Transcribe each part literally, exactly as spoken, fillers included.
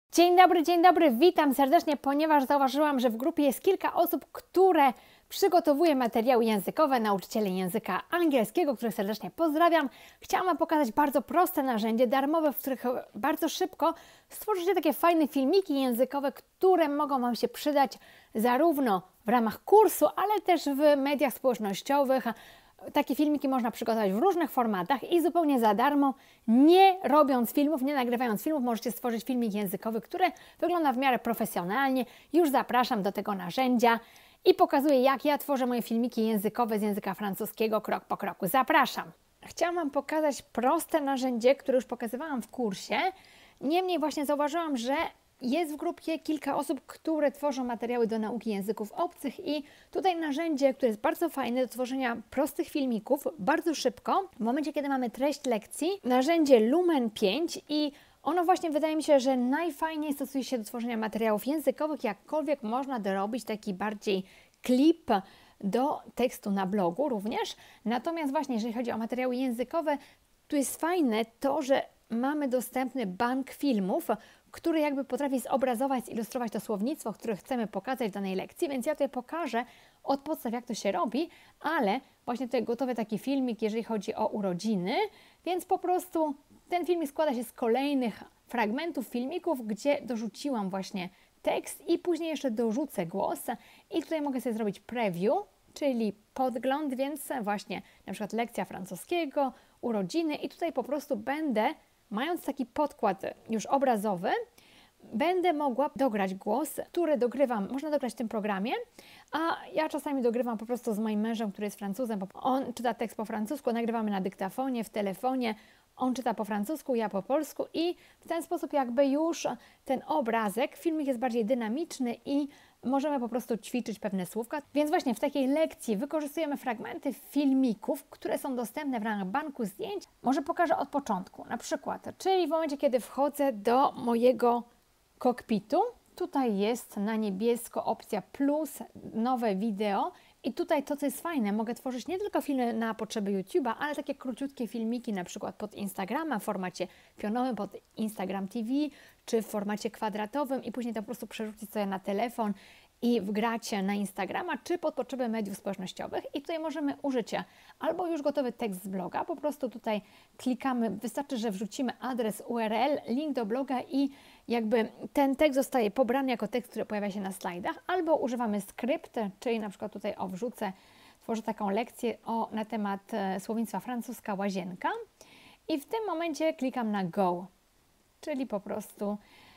Dzień dobry, dzień dobry, witam serdecznie, ponieważ zauważyłam, że w grupie jest kilka osób, które przygotowuje materiały językowe, nauczyciele języka angielskiego, których serdecznie pozdrawiam. Chciałam Wam pokazać bardzo proste narzędzie darmowe, w których bardzo szybko stworzycie takie fajne filmiki językowe, które mogą Wam się przydać zarówno w ramach kursu, ale też w mediach społecznościowych. Takie filmiki można przygotować w różnych formatach i zupełnie za darmo, nie robiąc filmów, nie nagrywając filmów, możecie stworzyć filmik językowy, który wygląda w miarę profesjonalnie. Już zapraszam do tego narzędzia i pokazuję, jak ja tworzę moje filmiki językowe z języka francuskiego krok po kroku. Zapraszam! Chciałam Wam pokazać proste narzędzie, które już pokazywałam w kursie. Niemniej właśnie zauważyłam, że jest w grupie kilka osób, które tworzą materiały do nauki języków obcych i tutaj narzędzie, które jest bardzo fajne do tworzenia prostych filmików, bardzo szybko, w momencie, kiedy mamy treść lekcji, narzędzie Lumen pięć i ono właśnie wydaje mi się, że najfajniej stosuje się do tworzenia materiałów językowych, jakkolwiek można dorobić taki bardziej klip do tekstu na blogu również. Natomiast właśnie, jeżeli chodzi o materiały językowe, tu jest fajne to, że mamy dostępny bank filmów, który jakby potrafi zobrazować, zilustrować to słownictwo, które chcemy pokazać w danej lekcji, więc ja tutaj pokażę od podstaw, jak to się robi, ale właśnie tutaj gotowy taki filmik, jeżeli chodzi o urodziny, więc po prostu ten filmik składa się z kolejnych fragmentów filmików, gdzie dorzuciłam właśnie tekst i później jeszcze dorzucę głos i tutaj mogę sobie zrobić preview, czyli podgląd, więc właśnie na przykład lekcja francuskiego, urodziny i tutaj po prostu będę, mając taki podkład już obrazowy, będę mogła dograć głos, który dogrywam, można dograć w tym programie, a ja czasami dogrywam po prostu z moim mężem, który jest Francuzem, bo on czyta tekst po francusku, nagrywamy na dyktafonie, w telefonie, on czyta po francusku, ja po polsku i w ten sposób jakby już ten obrazek, filmik jest bardziej dynamiczny i możemy po prostu ćwiczyć pewne słówka. Więc właśnie w takiej lekcji wykorzystujemy fragmenty filmików, które są dostępne w ramach banku zdjęć. Może pokażę od początku, na przykład, czyli w momencie, kiedy wchodzę do mojego kokpitu, tutaj jest na niebiesko opcja plus, nowe wideo i tutaj to, co jest fajne, mogę tworzyć nie tylko filmy na potrzeby YouTube'a, ale takie króciutkie filmiki, na przykład pod Instagrama w formacie pionowym, pod Instagram T V, czy w formacie kwadratowym i później to po prostu przerzucić sobie na telefon i wgrać na Instagrama, czy pod potrzeby mediów społecznościowych. I tutaj możemy użyć albo już gotowy tekst z bloga, po prostu tutaj klikamy, wystarczy, że wrzucimy adres U R L, link do bloga i jakby ten tekst zostaje pobrany jako tekst, który pojawia się na slajdach, albo używamy skrypt, czyli na przykład tutaj o wrzucę, tworzę taką lekcję o, na temat e, słownictwa francuska łazienka i w tym momencie klikam na go, czyli po prostu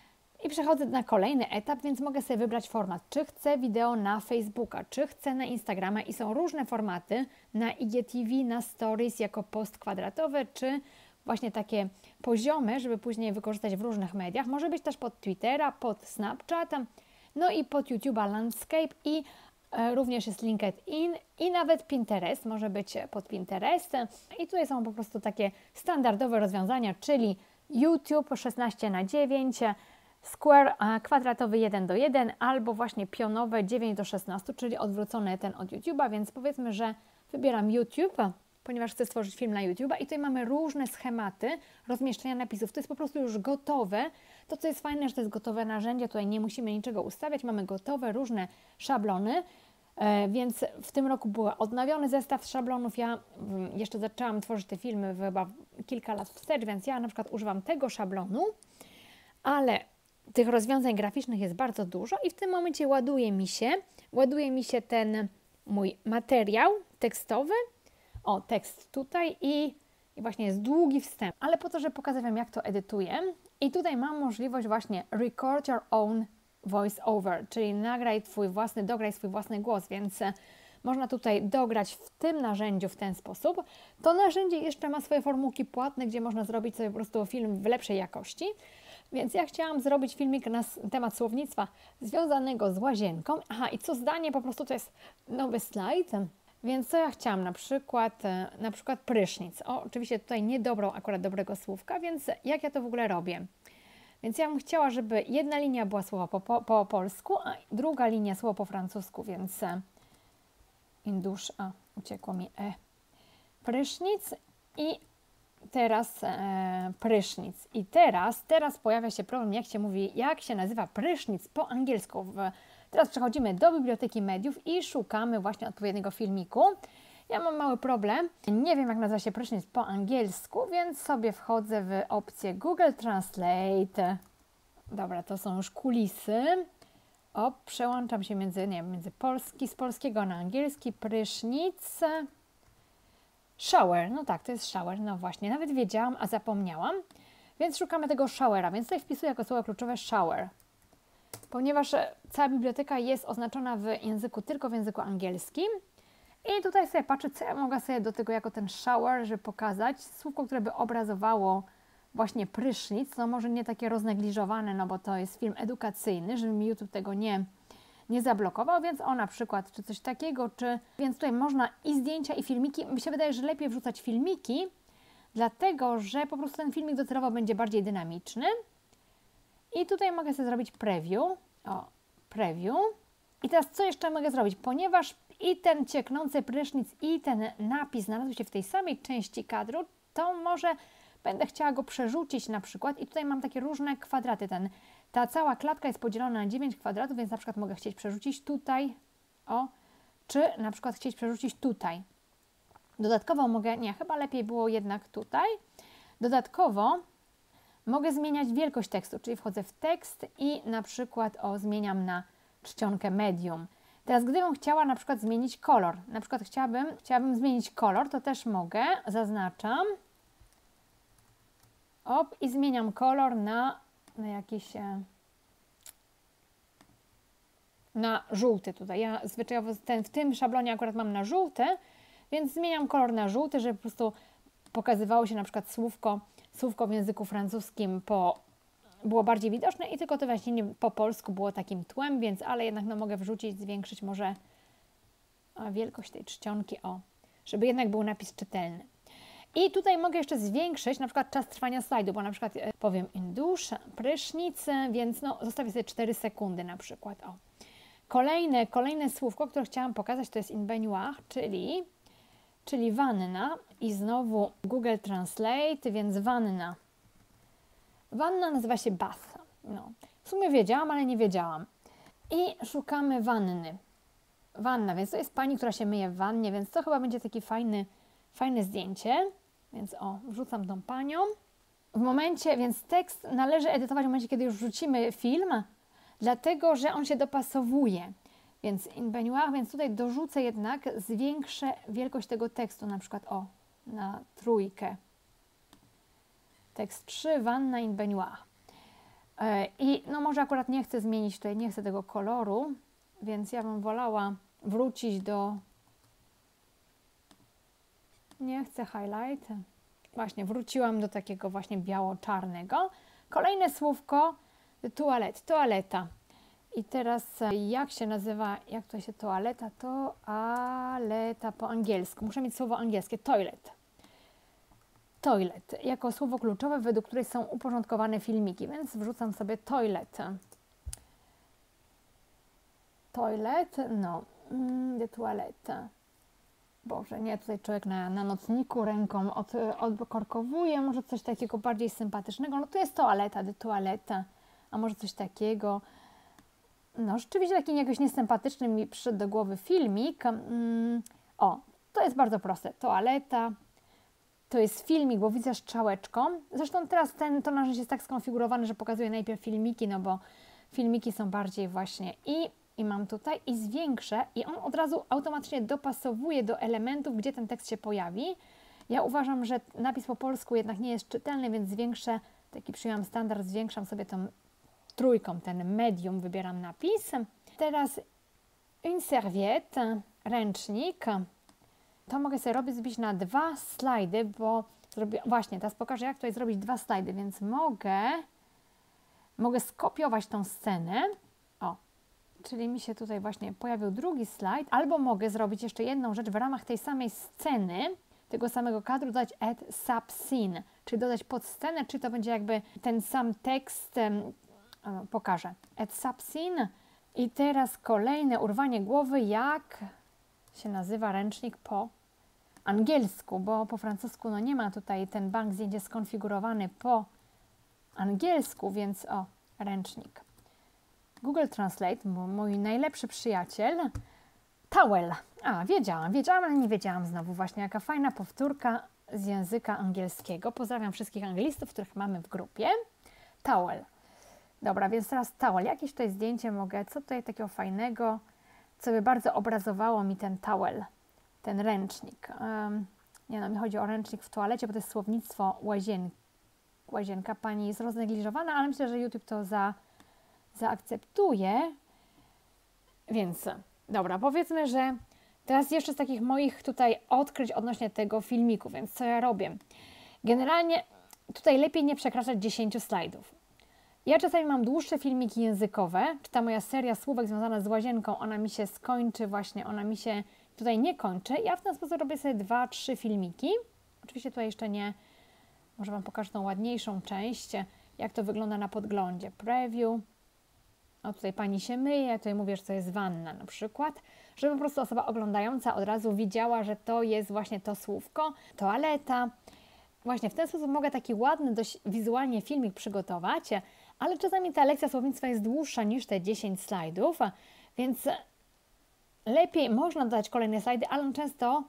i przechodzę na kolejny etap, więc mogę sobie wybrać format, czy chcę wideo na Facebooka, czy chcę na Instagrama i są różne formaty na I G T V, na Stories jako post kwadratowy, czy właśnie takie poziome, żeby później wykorzystać w różnych mediach. Może być też pod Twittera, pod Snapchat, no i pod YouTube'a Landscape i e, również jest LinkedIn i nawet Pinterest, może być pod Pinterest. I tutaj są po prostu takie standardowe rozwiązania, czyli YouTube szesnaście na dziewięć, Square kwadratowy jeden do jeden albo właśnie pionowe dziewięć do szesnastu, czyli odwrócony ten od YouTube'a, więc powiedzmy, że wybieram YouTube, ponieważ chcę stworzyć film na YouTube'a i tutaj mamy różne schematy rozmieszczenia napisów. To jest po prostu już gotowe. To, co jest fajne, że to jest gotowe narzędzie, tutaj nie musimy niczego ustawiać, mamy gotowe różne szablony, e, więc w tym roku był odnowiony zestaw szablonów. Ja mm, jeszcze zaczęłam tworzyć te filmy chyba kilka lat wstecz, więc ja na przykład używam tego szablonu, ale tych rozwiązań graficznych jest bardzo dużo i w tym momencie ładuje mi się, ładuje mi się ten mój materiał tekstowy, o tekst tutaj i, i właśnie jest długi wstęp, ale po to, żeby pokazać Wam, jak to edytuję i tutaj mam możliwość właśnie record your own voice over, czyli nagraj Twój własny, dograj swój własny głos, więc można tutaj dograć w tym narzędziu w ten sposób. To narzędzie jeszcze ma swoje formułki płatne, gdzie można zrobić sobie po prostu film w lepszej jakości. Więc ja chciałam zrobić filmik na temat słownictwa związanego z łazienką. Aha, i co zdanie po prostu to jest nowy slajd. Więc co ja chciałam? Na przykład, na przykład prysznic. O, oczywiście tutaj nie dobrą akurat dobrego słówka, więc jak ja to w ogóle robię? Więc ja bym chciała, żeby jedna linia była słowo po, po, po polsku, a druga linia słowo po francusku, więc indusz, a uciekło mi e. Prysznic i teraz e, prysznic. I teraz, teraz pojawia się problem, jak się mówi, jak się nazywa prysznic po angielsku. W, teraz przechodzimy do Biblioteki Mediów i szukamy właśnie odpowiedniego filmiku. Ja mam mały problem, nie wiem jak nazywa się prysznic po angielsku, więc sobie wchodzę w opcję Google Translate. Dobra, to są już kulisy. O, przełączam się między, nie wiem, między polski, z polskiego na angielski, prysznic. Shower, no tak, to jest shower, no właśnie, nawet wiedziałam, a zapomniałam. Więc szukamy tego showera, więc tutaj wpisuję jako słowo kluczowe shower. Ponieważ cała biblioteka jest oznaczona w języku, tylko w języku angielskim. I tutaj sobie patrzę, co ja mogę sobie do tego jako ten shower, żeby pokazać. Słówko, które by obrazowało właśnie prysznic, no może nie takie roznegliżowane, no bo to jest film edukacyjny, żeby mi YouTube tego nie, nie zablokował, więc o na przykład, czy coś takiego, czy... Więc tutaj można i zdjęcia, i filmiki. Mi się wydaje, że lepiej wrzucać filmiki, dlatego, że po prostu ten filmik docelowo będzie bardziej dynamiczny. I tutaj mogę sobie zrobić preview. O, preview. I teraz co jeszcze mogę zrobić? Ponieważ i ten cieknący prysznic, i ten napis znalazły się w tej samej części kadru, to może będę chciała go przerzucić na przykład i tutaj mam takie różne kwadraty. Ten, ta cała klatka jest podzielona na dziewięć kwadratów, więc na przykład mogę chcieć przerzucić tutaj, o, czy na przykład chcieć przerzucić tutaj. Dodatkowo mogę, nie, chyba lepiej było jednak tutaj. Dodatkowo mogę zmieniać wielkość tekstu, czyli wchodzę w tekst i na przykład o, zmieniam na czcionkę medium. Teraz gdybym chciała na przykład zmienić kolor, na przykład chciałabym, chciałabym zmienić kolor, to też mogę, zaznaczam. Op, i zmieniam kolor na, na jakiś, na żółty tutaj. Ja zwyczajowo ten, w tym szablonie akurat mam na żółty, więc zmieniam kolor na żółty, żeby po prostu pokazywało się na przykład słówko, słówko w języku francuskim po, było bardziej widoczne i tylko to właśnie nie, po polsku było takim tłem, więc ale jednak no, mogę wrzucić, zwiększyć może a, wielkość tej czcionki, o, żeby jednak był napis czytelny. I tutaj mogę jeszcze zwiększyć na przykład czas trwania slajdu, bo na przykład powiem in dusz, prysznic, więc no zostawię sobie cztery sekundy na przykład. O. Kolejne, kolejne słówko, które chciałam pokazać, to jest in baignoire, czyli, czyli wanna i znowu Google Translate, więc wanna. Wanna nazywa się bath. No. W sumie wiedziałam, ale nie wiedziałam. I szukamy wanny. Wanna, więc to jest pani, która się myje w wannie, więc to chyba będzie taki fajny, fajne zdjęcie. Więc o, wrzucam tą panią. W momencie, więc tekst należy edytować w momencie, kiedy już wrzucimy film, dlatego, że on się dopasowuje. Więc in baignoire, więc tutaj dorzucę jednak, zwiększę wielkość tego tekstu, na przykład o, na trójkę. Tekst trzy, wanna in baignoire. I no może akurat nie chcę zmienić tutaj, nie chcę tego koloru, więc ja bym wolała wrócić do... Nie chcę highlight. Właśnie, wróciłam do takiego właśnie biało-czarnego. Kolejne słówko, toilet, toaleta. I teraz jak się nazywa, jak to się toaleta? Toaleta po angielsku. Muszę mieć słowo angielskie, toilet. Toilet, jako słowo kluczowe, według której są uporządkowane filmiki, więc wrzucam sobie toilet. Toilet, no, de toilette. Boże, nie, tutaj człowiek na, na nocniku ręką od, odkorkowuje, może coś takiego bardziej sympatycznego. No to jest toaleta, de toaleta, a może coś takiego. No rzeczywiście taki jakoś niesympatyczny mi przyszedł do głowy filmik. Mm, o, to jest bardzo proste. Toaleta, to jest filmik, bo widzę strzałeczką. Zresztą teraz ten to narzędzie jest tak skonfigurowany, że pokazuje najpierw filmiki, no bo filmiki są bardziej właśnie i I mam tutaj i zwiększę i on od razu automatycznie dopasowuje do elementów, gdzie ten tekst się pojawi. Ja uważam, że napis po polsku jednak nie jest czytelny, więc zwiększę, taki przyjęłam standard, zwiększam sobie tą trójką, ten medium, wybieram napis. Teraz une serviette, ręcznik. To mogę sobie robić, zrobić na dwa slajdy, bo zrobię, właśnie, teraz pokażę, jak tutaj zrobić dwa slajdy, więc mogę, mogę skopiować tą scenę. O. Czyli mi się tutaj właśnie pojawił drugi slajd, albo mogę zrobić jeszcze jedną rzecz w ramach tej samej sceny, tego samego kadru, dodać add subscene, czyli dodać podscenę, czy to będzie jakby ten sam tekst, um, pokażę, add subscene i teraz kolejne urwanie głowy, jak się nazywa ręcznik po angielsku, bo po francusku no nie ma tutaj, ten bank zdjęć jest skonfigurowany po angielsku, więc o, ręcznik. Google Translate, mój najlepszy przyjaciel. Towel. A, wiedziałam, wiedziałam, ale nie wiedziałam znowu właśnie, jaka fajna powtórka z języka angielskiego. Pozdrawiam wszystkich anglistów, których mamy w grupie. Towel. Dobra, więc teraz towel. Jakieś tutaj zdjęcie mogę, co tutaj takiego fajnego, co by bardzo obrazowało mi ten towel, ten ręcznik. Um, nie no, mi chodzi o ręcznik w toalecie, bo to jest słownictwo łazien, łazienka. Pani jest roznegliżowana, ale myślę, że YouTube to za, zaakceptuje. Więc, dobra, powiedzmy, że teraz jeszcze z takich moich tutaj odkryć odnośnie tego filmiku, więc co ja robię? Generalnie tutaj lepiej nie przekraczać dziesięciu slajdów. Ja czasami mam dłuższe filmiki językowe, czy ta moja seria słówek związana z łazienką, ona mi się skończy właśnie, ona mi się tutaj nie kończy. Ja w ten sposób robię sobie dwa, trzy filmiki. Oczywiście tutaj jeszcze nie, może Wam pokażę tą ładniejszą część, jak to wygląda na podglądzie. Preview. O, tutaj Pani się myje, tutaj mówię, że to jest wanna na przykład, żeby po prostu osoba oglądająca od razu widziała, że to jest właśnie to słówko, toaleta. Właśnie w ten sposób mogę taki ładny, dość wizualnie filmik przygotować, ale czasami ta lekcja słownictwa jest dłuższa niż te dziesięć slajdów, więc lepiej można dodać kolejne slajdy, ale często,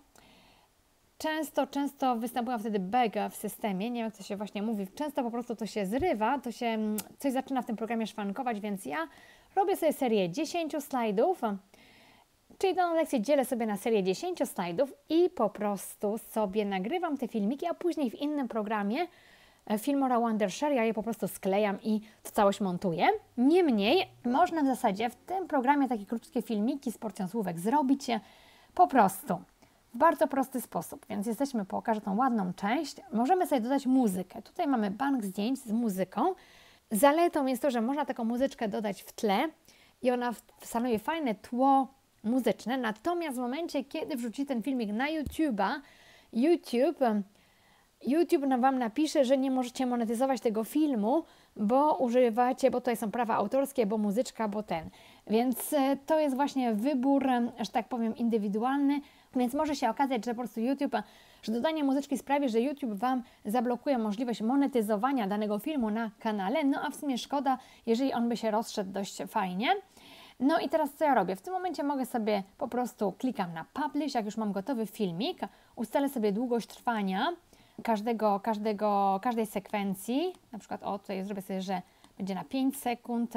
często, często występują wtedy bug w systemie, nie wiem jak to się właśnie mówi, często po prostu to się zrywa, to się coś zaczyna w tym programie szwankować, więc ja robię sobie serię dziesięciu slajdów, czyli daną lekcję dzielę sobie na serię dziesięciu slajdów i po prostu sobie nagrywam te filmiki, a później w innym programie Filmora Wondershare ja je po prostu sklejam i to całość montuję. Niemniej można w zasadzie w tym programie takie krótkie filmiki z porcją słówek zrobić po prostu w bardzo prosty sposób. Więc jesteśmy, pokażę tą ładną część. Możemy sobie dodać muzykę. Tutaj mamy bank zdjęć z muzyką. Zaletą jest to, że można taką muzyczkę dodać w tle i ona stanowi fajne tło muzyczne. Natomiast w momencie, kiedy wrzuci ten filmik na YouTube'a, YouTube YouTube Wam napisze, że nie możecie monetyzować tego filmu, bo używacie, bo tutaj są prawa autorskie, bo muzyczka, bo ten. Więc to jest właśnie wybór, że tak powiem, indywidualny, więc może się okazać, że po prostu YouTube, że dodanie muzyczki sprawi, że YouTube Wam zablokuje możliwość monetyzowania danego filmu na kanale, no a w sumie szkoda, jeżeli on by się rozszedł dość fajnie. No i teraz co ja robię? W tym momencie mogę sobie po prostu klikam na Publish, jak już mam gotowy filmik, ustalę sobie długość trwania każdego, każdego, każdej sekwencji, na przykład o tutaj zrobię sobie, że będzie na pięć sekund.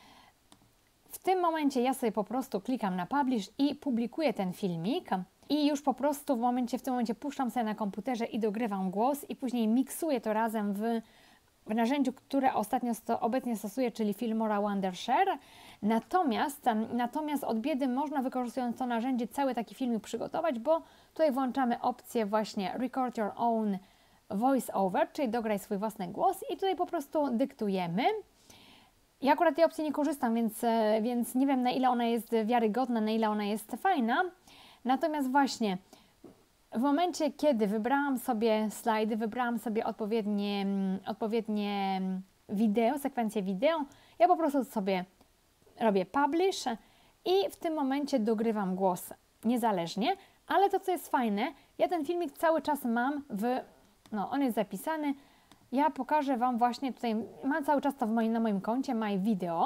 W tym momencie ja sobie po prostu klikam na Publish i publikuję ten filmik i już po prostu w momencie, w tym momencie puszczam sobie na komputerze i dogrywam głos i później miksuję to razem w, w narzędziu, które ostatnio sto, obecnie stosuję, czyli Filmora Wondershare. Natomiast, natomiast od biedy można, wykorzystując to narzędzie, cały taki filmik przygotować, bo tutaj włączamy opcję właśnie Record Your Own Voice Over, czyli dograj swój własny głos i tutaj po prostu dyktujemy. Ja akurat tej opcji nie korzystam, więc, więc nie wiem, na ile ona jest wiarygodna, na ile ona jest fajna. Natomiast właśnie w momencie, kiedy wybrałam sobie slajdy, wybrałam sobie odpowiednie, odpowiednie wideo, sekwencję wideo, ja po prostu sobie robię publish i w tym momencie dogrywam głos niezależnie, ale to, co jest fajne, ja ten filmik cały czas mam w, no on jest zapisany, ja pokażę Wam właśnie tutaj, mam cały czas to w moim, na moim koncie My Video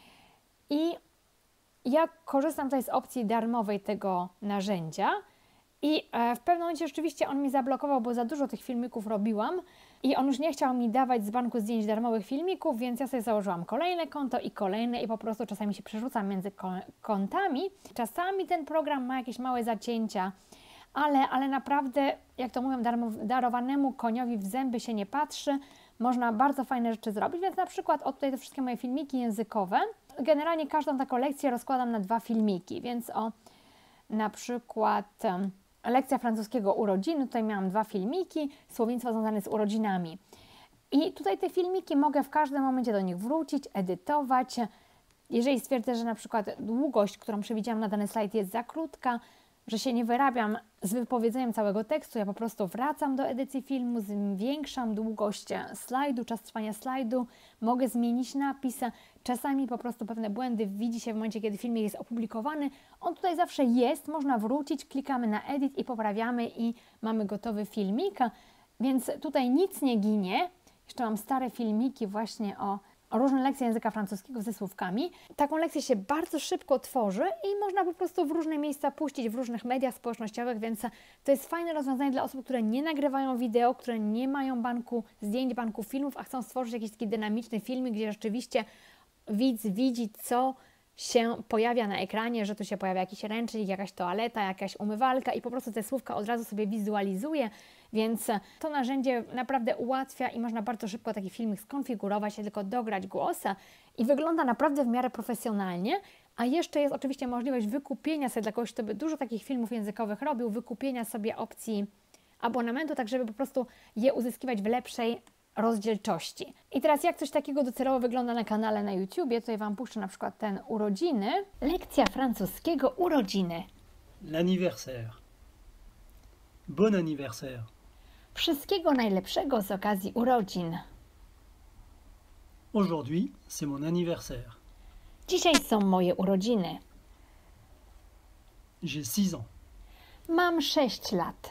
i ja korzystam tutaj z opcji darmowej tego narzędzia i w pewnym momencie rzeczywiście on mi zablokował, bo za dużo tych filmików robiłam i on już nie chciał mi dawać z banku zdjęć darmowych filmików, więc ja sobie założyłam kolejne konto i kolejne i po prostu czasami się przerzucam między kontami. Czasami ten program ma jakieś małe zacięcia, ale, ale naprawdę, jak to mówią, darowanemu koniowi w zęby się nie patrzy. Można bardzo fajne rzeczy zrobić, więc na przykład o tutaj te wszystkie moje filmiki językowe. Generalnie każdą taką lekcję rozkładam na dwa filmiki, więc o na przykład um, lekcja francuskiego urodziny, tutaj miałam dwa filmiki, słownictwo związane z urodzinami. I tutaj te filmiki mogę w każdym momencie do nich wrócić, edytować. Jeżeli stwierdzę, że na przykład długość, którą przewidziałam na dany slajd jest za krótka, że się nie wyrabiam z wypowiedzeniem całego tekstu, ja po prostu wracam do edycji filmu, zwiększam długość slajdu, czas trwania slajdu, mogę zmienić napis, czasami po prostu pewne błędy widzi się w momencie, kiedy filmik jest opublikowany. On tutaj zawsze jest, można wrócić, klikamy na edit i poprawiamy i mamy gotowy filmik, więc tutaj nic nie ginie. Jeszcze mam stare filmiki właśnie o o różne lekcje języka francuskiego ze słówkami. Taką lekcję się bardzo szybko tworzy i można po prostu w różne miejsca puścić, w różnych mediach społecznościowych, więc to jest fajne rozwiązanie dla osób, które nie nagrywają wideo, które nie mają banku zdjęć, banku filmów, a chcą stworzyć jakiś taki dynamiczny filmik, gdzie rzeczywiście widz widzi, co się pojawia na ekranie, że tu się pojawia jakiś ręcznik, jakaś toaleta, jakaś umywalka i po prostu te słówka od razu sobie wizualizuje, więc to narzędzie naprawdę ułatwia i można bardzo szybko taki filmik skonfigurować, tylko dograć głos i wygląda naprawdę w miarę profesjonalnie, a jeszcze jest oczywiście możliwość wykupienia sobie dla kogoś, kto by dużo takich filmów językowych robił, wykupienia sobie opcji abonamentu, tak żeby po prostu je uzyskiwać w lepszej rozdzielczości. I teraz jak coś takiego docelowo wygląda na kanale na YouTubie, tutaj Wam puszczę na przykład ten urodziny. Lekcja francuskiego urodziny. L'anniversaire. Bon anniversaire. Wszystkiego najlepszego z okazji urodzin. Aujourd'hui, c'est mon anniversaire. Dzisiaj są moje urodziny. J'ai six ans. Mam sześć lat.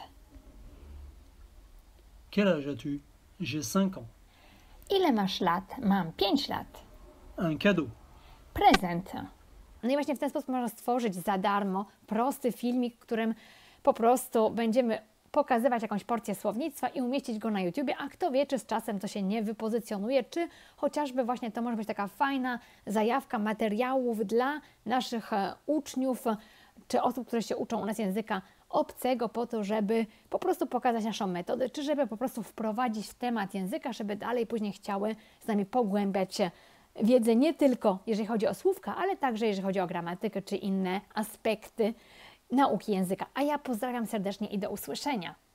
Quel âge as-tu? J'ai cinq ans. Ile masz lat? Mam pięć lat. Un cadeau. Prezent. No i właśnie w ten sposób można stworzyć za darmo prosty filmik, w którym po prostu będziemy pokazywać jakąś porcję słownictwa i umieścić go na YouTubie, a kto wie, czy z czasem to się nie wypozycjonuje, czy chociażby właśnie to może być taka fajna zajawka materiałów dla naszych uczniów, czy osób, które się uczą u nas języka obcego po to, żeby po prostu pokazać naszą metodę, czy żeby po prostu wprowadzić w temat języka, żeby dalej później chciały z nami pogłębiać wiedzę nie tylko jeżeli chodzi o słówka, ale także jeżeli chodzi o gramatykę, czy inne aspekty nauki języka. A ja pozdrawiam serdecznie i do usłyszenia.